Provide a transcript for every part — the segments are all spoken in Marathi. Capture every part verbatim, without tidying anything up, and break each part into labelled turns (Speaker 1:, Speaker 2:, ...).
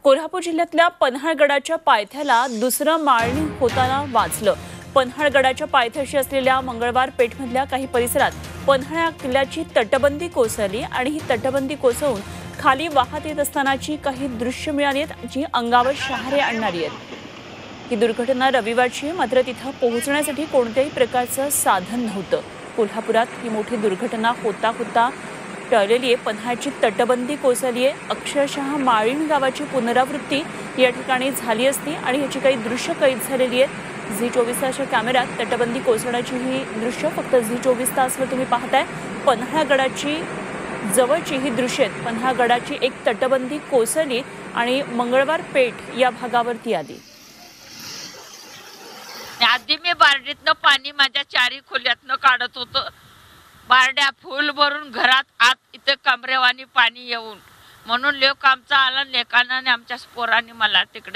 Speaker 1: कोल्हापूर जिल्ह्यातल्या पन्हाळगडाच्या पायथ्याला दुसरं माळणी होताना वाचलं। पन्हाळगडाच्या पायथ्याशी असलेल्या मंगळवार पेठमधल्या काही परिसरात पन्हाळा किल्ल्याची तटबंदी कोसळली आणि ही तटबंदी कोसळून खाली वाहत येत असतानाची काही दृश्य मिळाली आहेत जी अंगावर शहारे आणणारी आहेत। ही दुर्घटना रविवारची, मात्र तिथं पोहोचण्यासाठी कोणत्याही प्रकारचं साधन नव्हतं। कोल्हापुरात ही मोठी दुर्घटना होता होता टळलेली आहे। पन्हाळची तटबंदी कोसळली आहे। अक्षरशः माळीण गावाची पुनरावृत्ती या ठिकाणी झाली असती आणि याची काही दृश्य कैद झालेली आहेत। झी चोवीस तासच्या कॅमेऱ्यात तटबंदी कोसळण्याची ही दृश्य फक्त झी चोवीस तासवर तुम्ही पाहताय। पन्हाळगडाची जवळची ही दृश्य आहेत। पन्हाळगडाची एक तटबंदी कोसळली आणि मंगळवार पेठ या भागावरती आली।
Speaker 2: आधी मी बारडीतनं पाणी माझ्या चारी खोल्यातनं काढत होतं। बारड्या फुल भरून घरात आत इथे कमरेवानी पाणी येऊन, म्हणून लेक आमचा आला, लेकानं आणि आमच्या पोरांनी मला तिकडे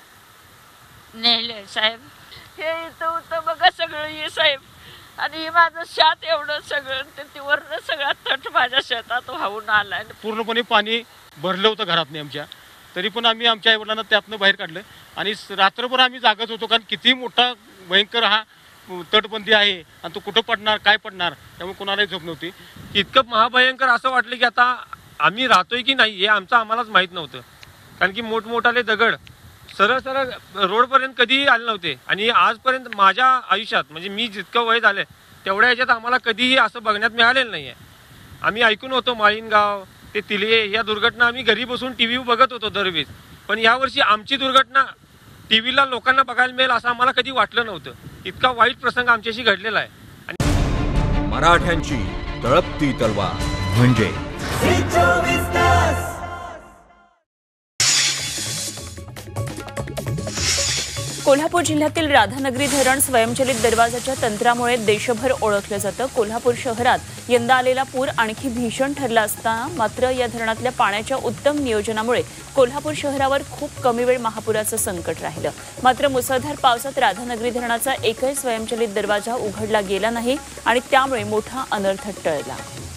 Speaker 2: नेले साहेब। हे इथं होतं बघा सगळं हे साहेब, आणि हे माझं शेत एवढं सगळं ते वरनं सगळा तट माझ्या शेतात वाहून आला।
Speaker 3: पूर्णपणे पाणी भरलं होतं घरात नाही आमच्या, तरी पण आम्ही आमच्या आईवडिलांना त्यातनं बाहेर काढलं आणि रात्रभर आम्ही जागत होतो, कारण किती मोठा भयंकर हा तटबंदी आहे आणि तो कुठं पडणार काय पडणार त्यामुळे कोणालाही झोप नव्हती।
Speaker 4: इतकं महाभयंकर असं वाटलं की आता आम्ही राहतोय की नाही हे आमचं आम्हालाच माहीत नव्हतं, कारण की मोठमोठाले दगड सरळ सरळ रोडपर्यंत कधीही आले नव्हते। आणि आजपर्यंत माझ्या आयुष्यात म्हणजे मी जितकं वय झालं तेवढ्या ह्याच्यात आम्हाला कधीही असं बघण्यात मिळालेलं नाही आहे। आम्ही ऐकून होतो माळीणगाव ते तिले या दुर्घटना आम्ही घरी बसून टी व्ही बघत होतो दरवेळेस, पण यावर्षी आमची दुर्घटना टी व्हीला लोकांना बघायला मिळेल असं आम्हाला कधी वाटलं नव्हतं। इतका वाईट प्रसंग आमच्याशी घडलेला आहे।
Speaker 5: मराठ्यांची तळपती तलवार म्हणजे
Speaker 1: कोल्हापूर जिल्ह्यातील राधानगरी धरण स्वयंचलित दरवाजाच्या तंत्रामुळे देशभर ओळखलं जातं। कोल्हापूर शहरात यंदा आलेला पूर आणखी भीषण ठरला असताना मात्र या धरणातल्या पाण्याच्या उत्तम नियोजनामुळे कोल्हापूर शहरावर खूप कमी वेळ महापुराचं संकट राहिलं। मात्र मुसळधार पावसात राधानगरी धरणाचा एकही स्वयंचलित दरवाजा उघडला गेला नाही आणि त्यामुळे मोठा अनर्थ टळला।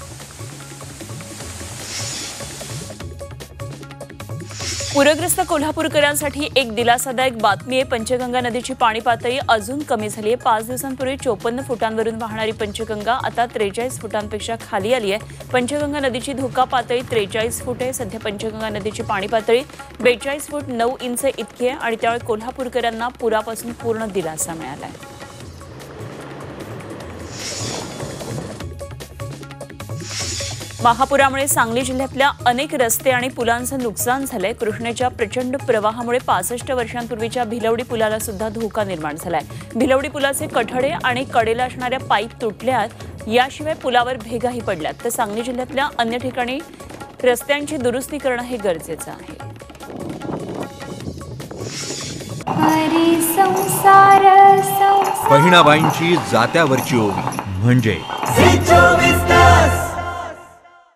Speaker 1: पूरग्रस्त कोल्हापूरकरांसाठी एक दिलासादायक बातमी आहे। पंचगंगा नदीची पाणी पातळी अजून कमी झाली आहे। पाच दिवसांपूर्वी चोपन्न फुटांवरून वाहणारी पंचगंगा आता त्रेचाळीस फुटांपेक्षा खाली आली आहे। पंचगंगा नदीची धोका पातळी त्रेचाळीस फूट आहे। सध्या पंचगंगा नदीची पाणी पातळी बेचाळीस फूट नऊ इंच इतकी आहे आणि त्यामुळे कोल्हापूरकरांना पुरापासून पूर्ण दिलासा मिळाला आहे। महापुरामुळे सांगली जिल्ह्यातल्या अनेक रस्ते आणि पुलांचं नुकसान झालंय। कृष्णेच्या प्रचंड प्रवाहामुळे पासष्ट वर्षांपूर्वीच्या भिलवडी पुलाला सुद्धा धोका निर्माण झालाय। भिलवडी पुलाचे कठडे आणि कडेला असणाऱ्या पाईप तुटल्यात, याशिवाय पुलावर भेगाही पडल्यात। तर सांगली जिल्ह्यातल्या अन्य ठिकाणी रस्त्यांची दुरुस्ती करणं हे गरजेचं आहे।
Speaker 5: बहिणाबाईंची जात्यावरची ओवी म्हणजे